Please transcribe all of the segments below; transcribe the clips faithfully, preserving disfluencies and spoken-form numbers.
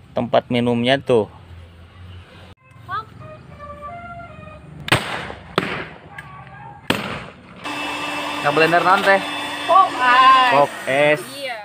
tempat minumnya tuh. Nggak blender non teh? Pop es. Pop es. Iya.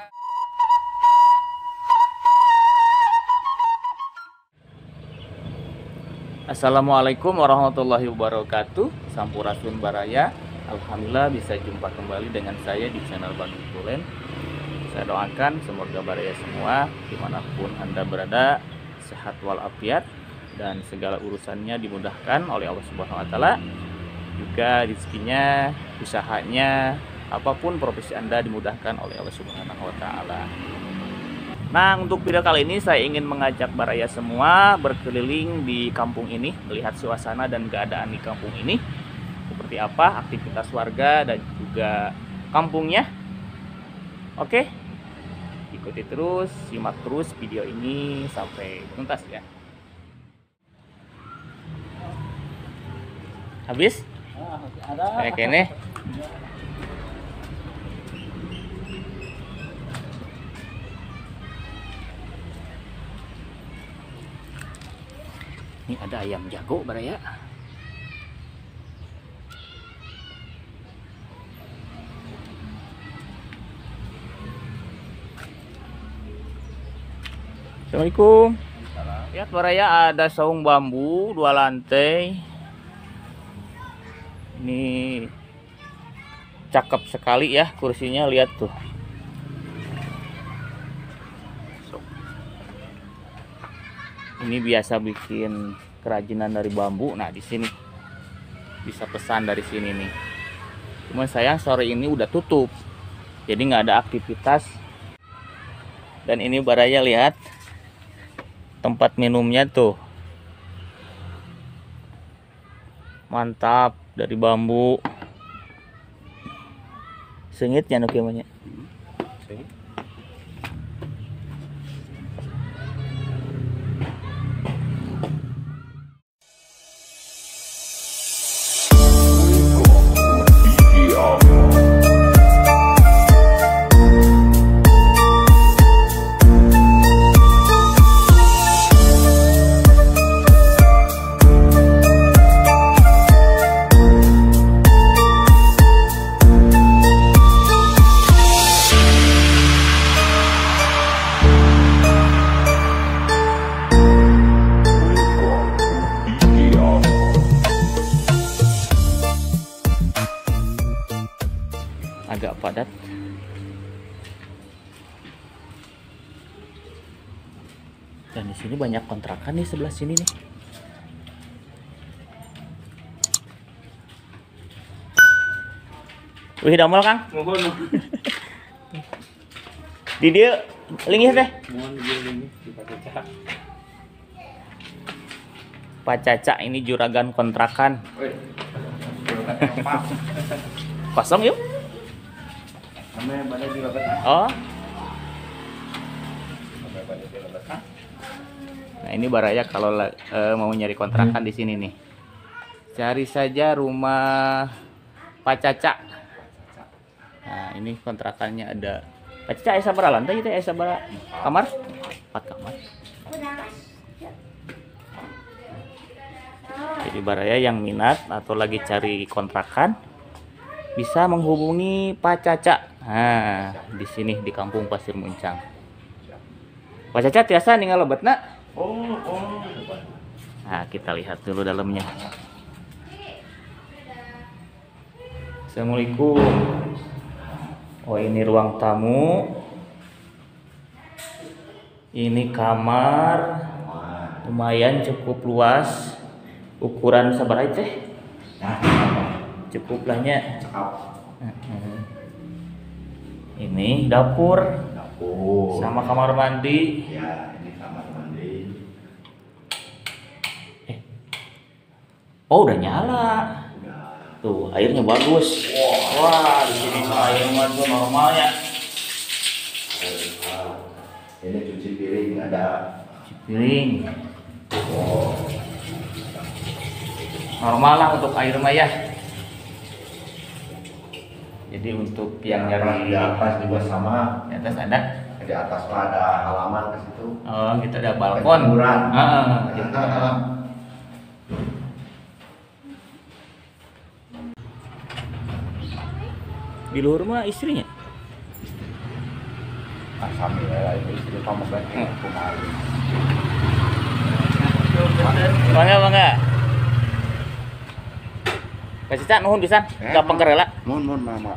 Assalamualaikum warahmatullahi wabarakatuh. Sampurasun baraya. Alhamdulillah bisa jumpa kembali dengan saya di channel Bang Tulen. Saya doakan semoga baraya semua dimanapun Anda berada sehat walafiat dan segala urusannya dimudahkan oleh Allah Subhanahu Wa Taala. Juga rezekinya, usahanya, apapun profesi Anda dimudahkan oleh Allah Subhanahu Wa Taala. Nah, untuk video kali ini saya ingin mengajak baraya semua berkeliling di kampung ini, melihat suasana dan keadaan di kampung ini seperti apa, aktivitas warga dan juga kampungnya. Oke, ikuti terus, simak terus video ini sampai tuntas ya. Habis? Kayak kene. Ini ada ayam jago baraya. Assalamualaikum. Lihat baraya, ada saung bambu dua lantai. Ini cakep sekali ya kursinya, lihat tuh. Ini biasa bikin kerajinan dari bambu. Nah, di sini bisa pesan dari sini nih. Cuman sayang sore ini udah tutup, jadi nggak ada aktivitas. Dan ini baraya lihat tempat minumnya tuh, mantap, dari bambu. Sengitnya nuke banyak. Agak padat. Dan di sini banyak kontrakan nih sebelah sini nih. Wih, damel Kang. Mohon. Di dia linggih teh. Mohon dia linggih di Pak Caca. Pak Caca ini juragan kontrakan. Wih. Kosong yuk. Oh. Nah, ini baraya kalau e, mau nyari kontrakan hmm. di sini nih. Cari saja rumah Pak Caca. Nah, ini kontrakannya ada. Pak Caca esa berapa lantai itu? Esa berapa kamar? Empat kamar. Jadi baraya yang minat atau lagi cari kontrakan bisa menghubungi Pak Caca. Nah, di sini di Kampung Pasir Muncang. Pak Caca tiasa ninggal lebat nak. Oh, oh. Nah, kita lihat dulu dalamnya. Assalamualaikum. Oh, ini ruang tamu. Ini kamar. Lumayan cukup luas. Ukuran sabar aja. Cukup lahnya. Ini dapur, dapur sama kamar mandi. Ya, ini kamar mandi. Eh. Oh, udah nyala. Udah. Tuh, airnya bagus. Wow. Wah, di sini airnya tuh normal ya. Ini cuci piring ada. Cuci piring. Oh. Normal lah untuk air mah ya. Jadi untuk yang nyari di atas juga sama. Di atas ada. Di atas mah ada halaman ke situ. Oh, gitu ada balkon. Penjemuran. Heeh, gitu. Di luar mah istrinya. Ah, sambil ya, itu istri kamu baik Hmm. kemarin. Bangga, bangga. Kasih cak nuhun pisan, Eh, gampang kerela. Mohon, mohon mama.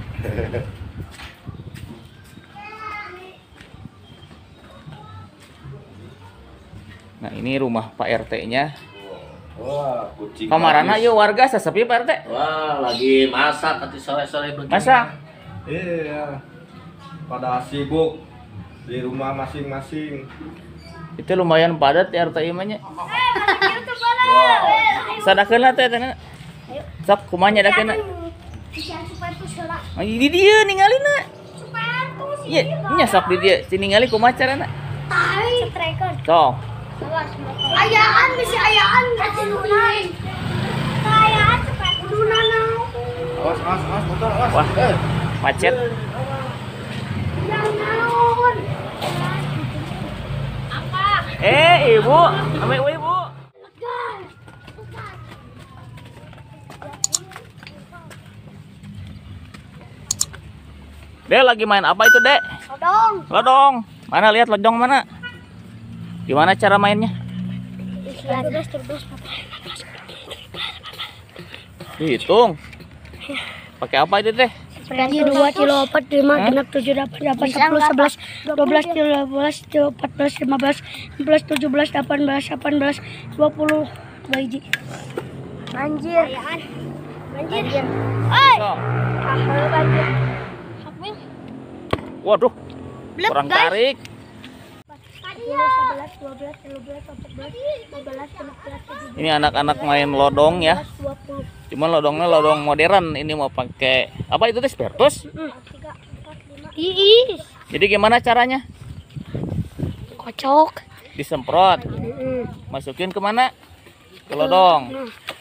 Nah, ini rumah Pak R T-nya. Wah, kucing. Kamarana yuk warga sesepi Pak R T. Wah, lagi masak nanti sore-sore begini. Masak. Iya, pada sibuk di rumah masing-masing. Itu lumayan padat ya R T I-nya. Sadakeun lah teh teh. Sok kumanya da kena. Oh, di dia ningalina. Iya, nya sok di dia. Si ningali kumaha carana? Sok. Ayaan bisa ayaan katinunan. Ayaan cepat kudunan. Awas, awas, awas, motor, awas. Wah, macet. Yang naon? Apa? Eh, ibu, ame ibu. Pegang. Dek lagi main apa itu, Dek? Odong. Lodong. Mana lihat lodong mana? Gimana cara mainnya? Terus terus Dihitung. Pakai apa itu, Teh? Berarti dua kilo empat lima genap tujuh delapan delapan sepuluh sebelas dua belas tiga belas empat belas lima belas enam belas tujuh belas delapan belas delapan belas dua puluh dua hiji. Banjir. Banjir. Oi. Sok. Ah, banjir. Waduh, kurang tarik. sebelas, dua belas, tiga belas, empat belas, lima belas, enam belas, tujuh belas. Ini anak-anak main lodong ya. dua puluh. Cuman lodongnya lodong modern. Ini mau pakai apa itu, Teh? Spertus? tiga, empat, lima. Iis. Jadi gimana caranya? Kocok. Disemprot. Masukin kemana? Ke lodong.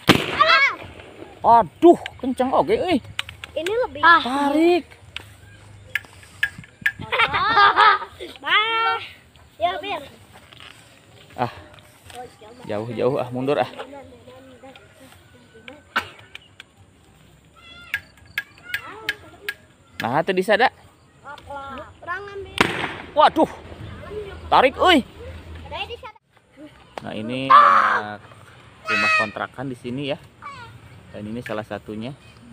Aduh, kencang oke euy. Ini lebih. Ah. Tarik. Bah. Ya, Bir. Ah. Jauh-jauh ah, mundur ah. Nah, tadi sada. Kurang ambil. Waduh. Tarik euy. Ada di sana. Nah, ini banyak rumah kontrakan di sini ya. Dan ini salah satunya.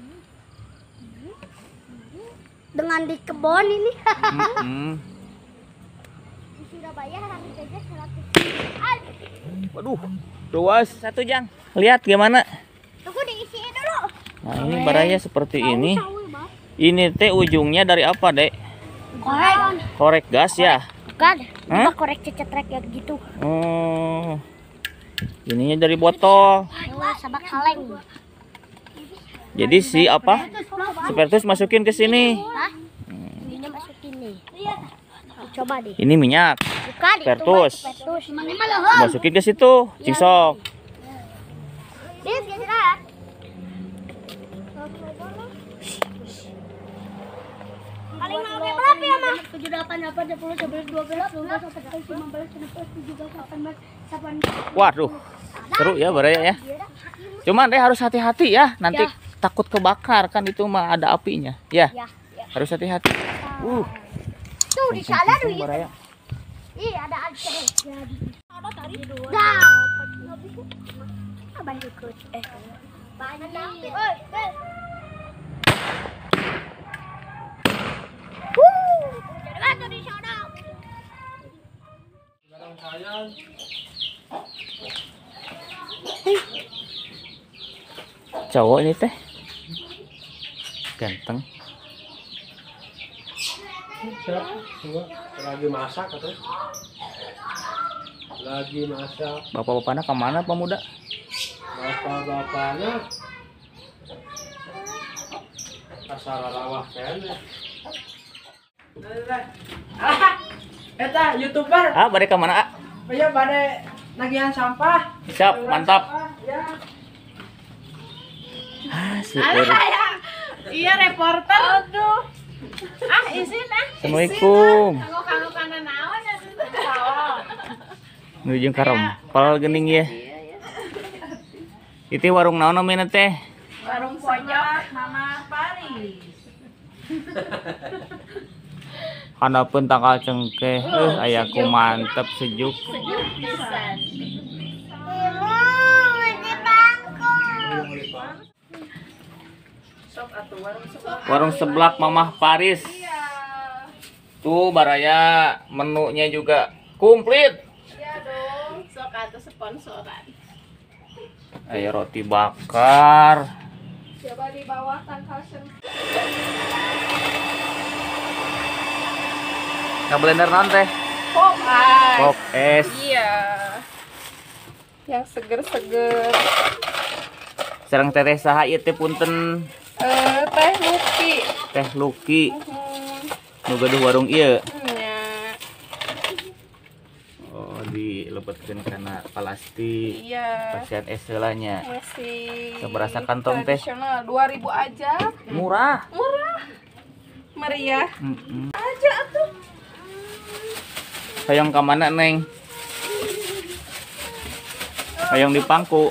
Dengan di kebon ini. Mm-mm. Di Surabaya harganya seratus. Waduh, luas satu jang. Lihat gimana? Tunggu diisiin dulu. Nah, ini baranya seperti ini. Sawi, Bang. Ini teh ujungnya dari apa, Dek? Korek. Korek gas ya? Bukan. Hah? Cuma korek cetrek ya gitu. Oh. Ininya dari botol. Oh, sabak kaleng. Jadi si apa? Spertus masukin ke sini. Hah? Ini masukin nih. Coba deh. Ini minyak. Buka di Spertus. Spertus. Masukin ke situ. Cingsok. Lihat kira-kira. Paling mau kayak berapa ya, Mah? tujuh, delapan, delapan, sepuluh, sebelas, dua belas, dua belas, empat belas, lima belas, enam belas, tujuh belas, delapan belas, delapan belas. Waduh. Seru ya baraya ya. Cuman deh harus hati-hati ya. Nanti Ya. takut kebakar kan itu mah ada apinya. Ya. Ya, ya. Harus hati-hati. Uh. Tuh di sana tuh. Kenceng baraya. Ih, ada anjing. Ada tadi dua. Dah. Abang ikut. Eh. Banyak. Oi, eh. Wuh. Jangan tuh di sana. Cowok ini teh. Ganteng. Lagi masak atau? Lagi masak. Bapak-bapaknya kemana pemuda? Bapak-bapaknya asal rawah kayaknya. Ah, eta YouTuber, Ah, balik kemana? Ah? ya pada nagihan sampah. Siap, mantap. Ya. Ah, si Alah Eri. ya. Iya reporter. Aduh. Ah, isin ah. Assalamualaikum. Kanggo kanggo kana naon ya sawah. Nuju karempel geuning ya. Itu warung naon namanya teh? Warung pojok Mama Paris. Handapun tanggal cengkeh, eh ayaku mantep sejuk. Sejuk pisan. Sok atuh warung sebelah. Warung seblak Mamah Paris. Iya. Tuh baraya menunya juga komplit. Iya dong. Sok atuh sponsoran. Ayo roti bakar. Coba di bawah tangkal sen. Nah blender non teh? Pop ice. Pop es. Iya. Yang seger-seger. Sareng teteh saha ieu teh punten? Eh, teh Lucky. Teh Lucky. Hmm, Nu gaduh warung ieu. nya. Oh, dilebetkeun kana plastik. Iya. Pasian es heula nya. Masih Saberasa kantong teh? tradisional dua ribu aja. Murah. Murah. Meriah. Mm-mm. Aja atuh. Hayang ka mana, Neng? Hayang di pangku.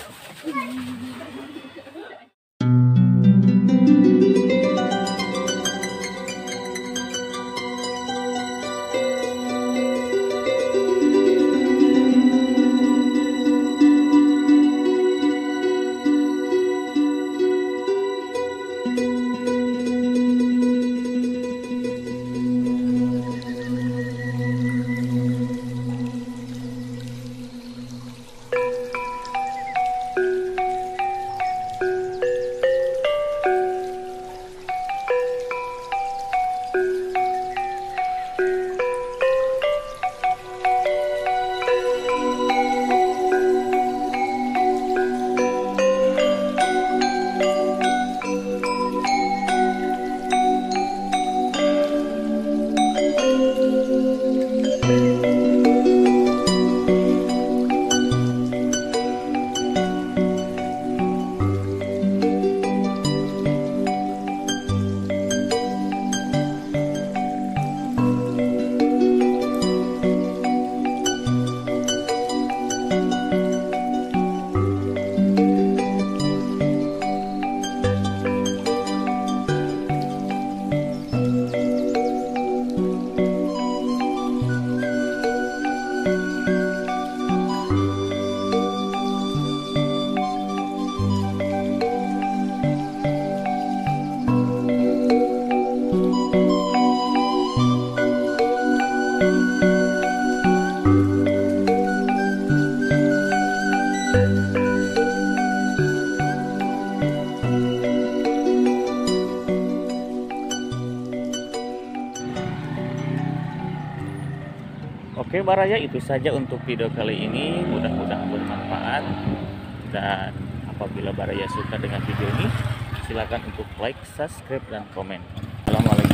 Oke Baraya, itu saja untuk video kali ini, mudah-mudahan bermanfaat. Dan apabila Baraya suka dengan video ini, silakan untuk like, subscribe, dan komen. Assalamualaikum.